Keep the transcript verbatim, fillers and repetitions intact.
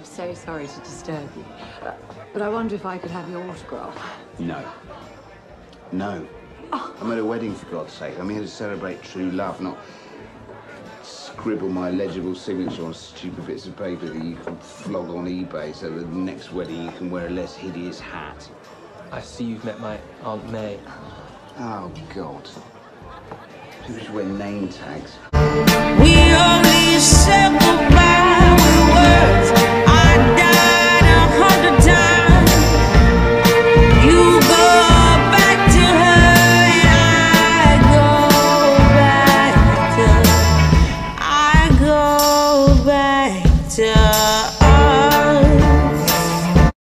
so sorry to disturb you, but I wonder if I could have your autograph. No. No. Oh. I'm at a wedding, for God's sake. I'm here to celebrate true love, not scribble my legible signature on stupid bits of paper that you can flog on eBay so that the next wedding you can wear a less hideous hat. I see you've met my Aunt May. Oh, God. People should wear name tags. We only separate.